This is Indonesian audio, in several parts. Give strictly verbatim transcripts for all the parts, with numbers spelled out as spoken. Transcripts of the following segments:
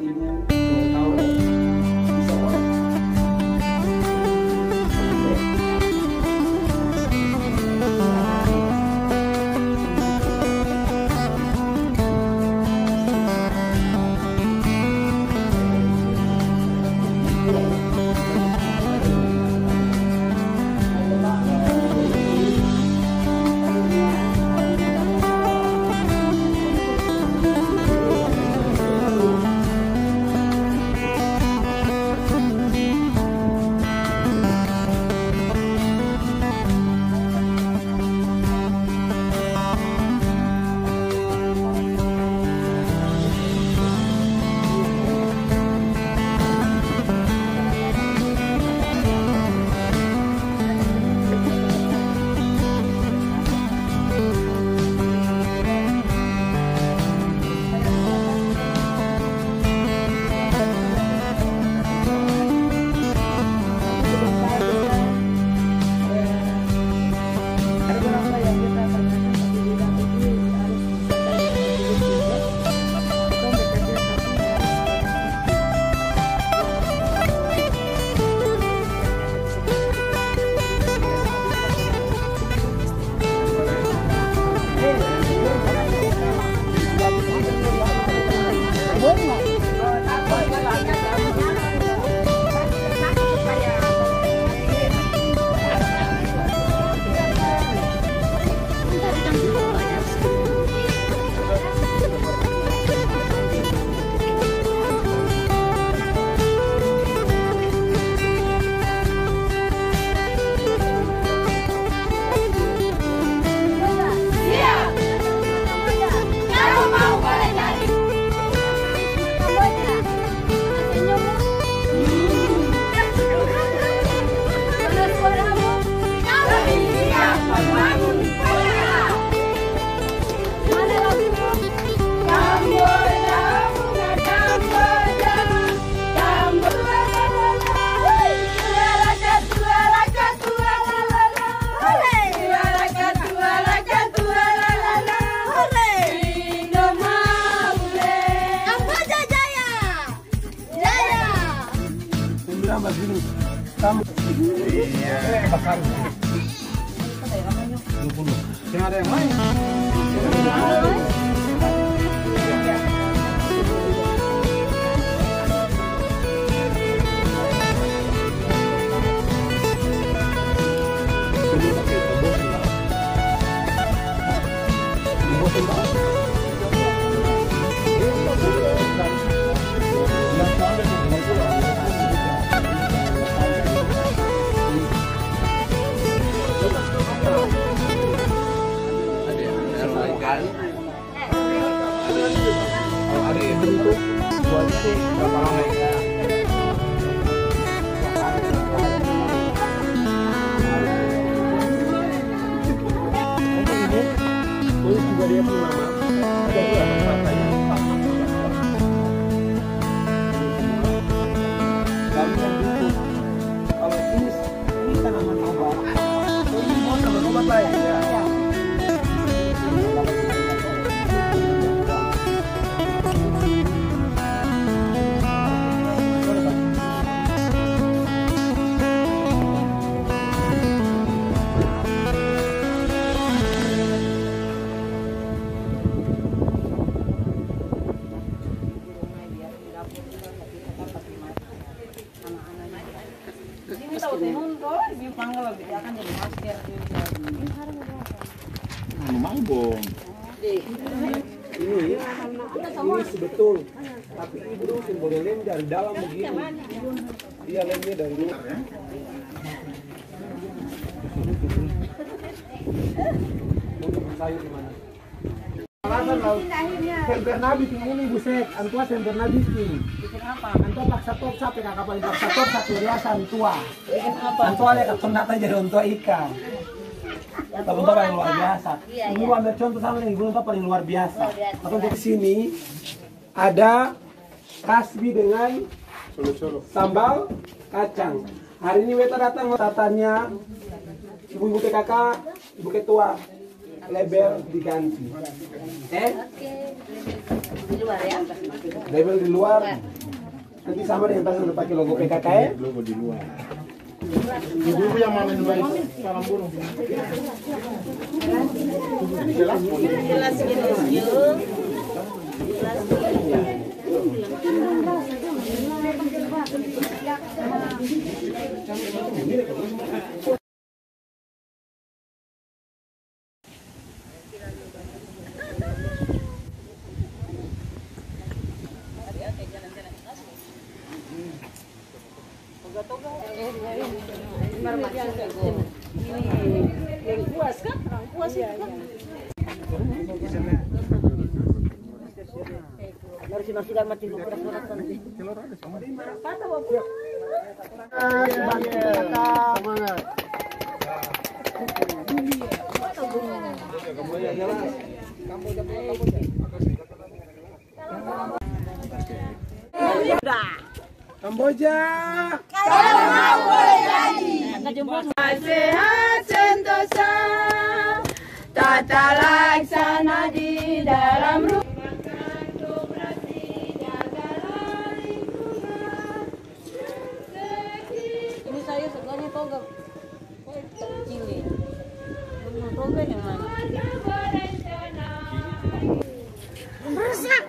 ibu boleh tahu bisa kok. Iya, bakar. dua puluh. Yang ada yang lain. Ada bentuk buat itu berapa lama ya? Ini juga dia punya nama. Ada dua tempatnya. Kami yang bentuk. Kalau ini ini tanaman obat. Ini mau tanaman obat lain ya. Mambong. Ini, ini sebetul. Tapi itu simbolnya lem dari dalam begini. Dia lemnya dari luar. Untuk sayur di mana? Alasan laut. Senter nabi tinggi busek. Antua senter nabi tinggi. Bikin apa? Antua paksa top sampai kakak paling paksa top satu riasa antua. Bikin apa? Antua lihat ketonata jadi antua ikan. Tabung top yang luar biasa. Ini gua ambil contoh sama nih, tabung top paling luar biasa. Atau di sini ada kasbi dengan sambal kacang. Hari ini beta datang tatanya ibu-ibu P K K, ibu ketua label diganti. Eh? Di luar ya. Label di luar. Nanti sama dengan tas udah pakai logo P K K M. Logo di luar. Ibu yang mana yang baik salam burung. Jelas Jelas gini yuk. Jelas gini. Yang puas kan? Orang puas itu kan? Harus sudah mati lu keras-keras nanti. Patah bapak. semangat. Kamboja. Kalau boleh jadi. Sehat sentosa. Tata laksana di dalam rumah. Ini saya sebelahnya toga. Kecil ya. Toga yang mana? Rusak.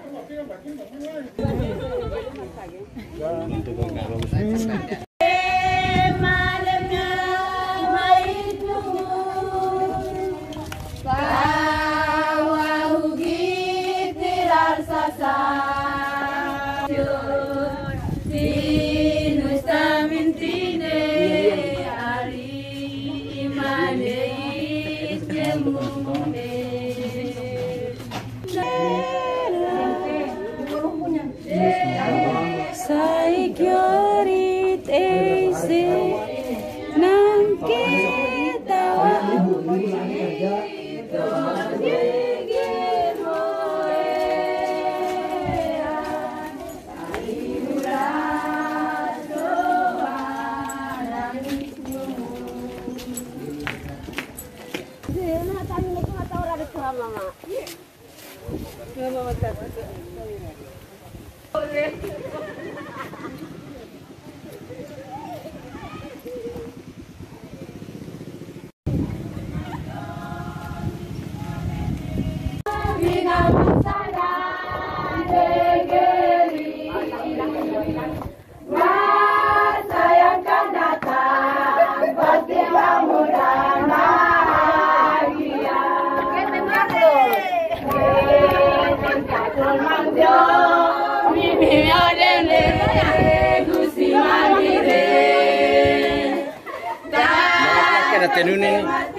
Tenun ini.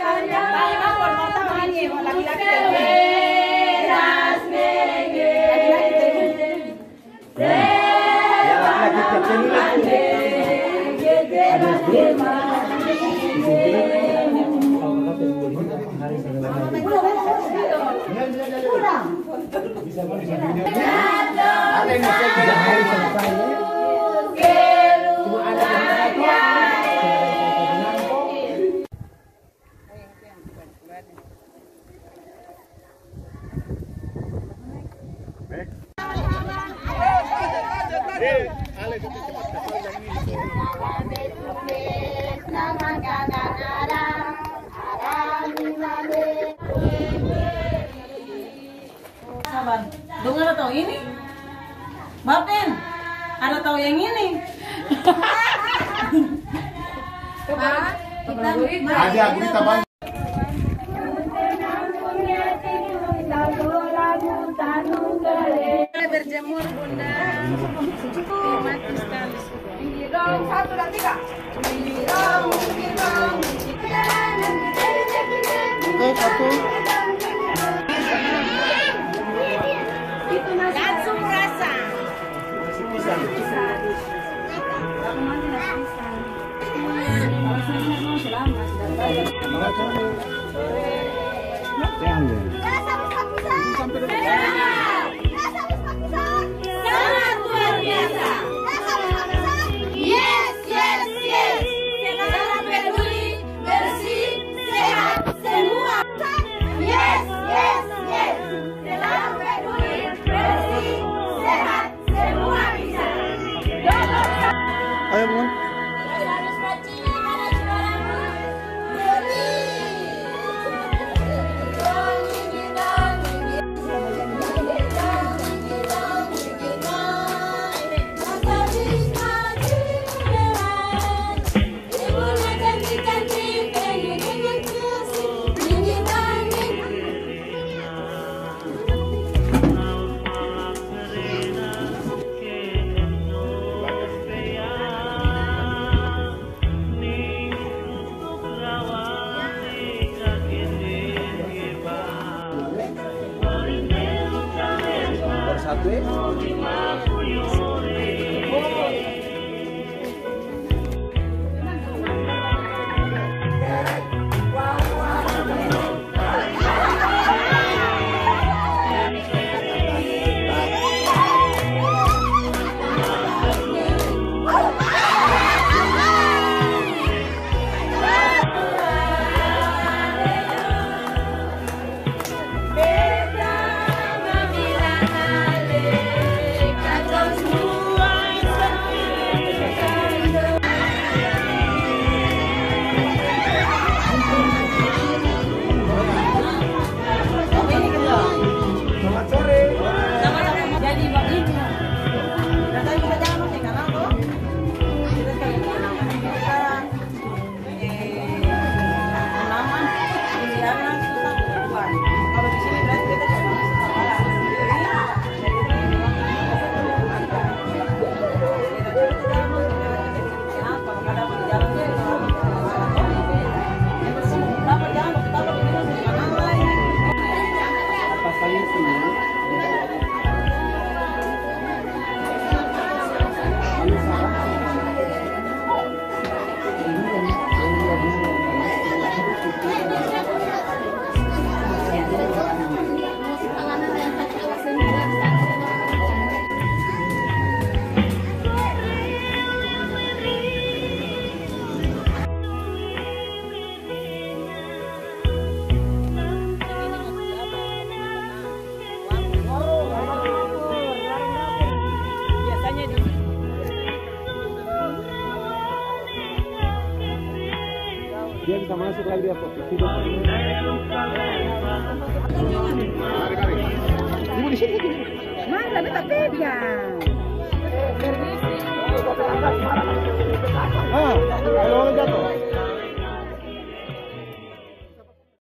Sabar, dengar atau ini? Bapen, ada tahu yang ini? Ada berita banyak. Berjemur bunda, mati sekali. Satu dan tiga. Oke, satu. Langsung rasa. Sangat luar biasa. Yes, yes, yes. Sangat peduli, bersih, sehat, semua. Yes, yes, yes. Sangat peduli, bersih. gue. Dia bisa masuk lagi dia hidup. Ibu di sini. Mana beta pegang. Ah, kalau jatuh.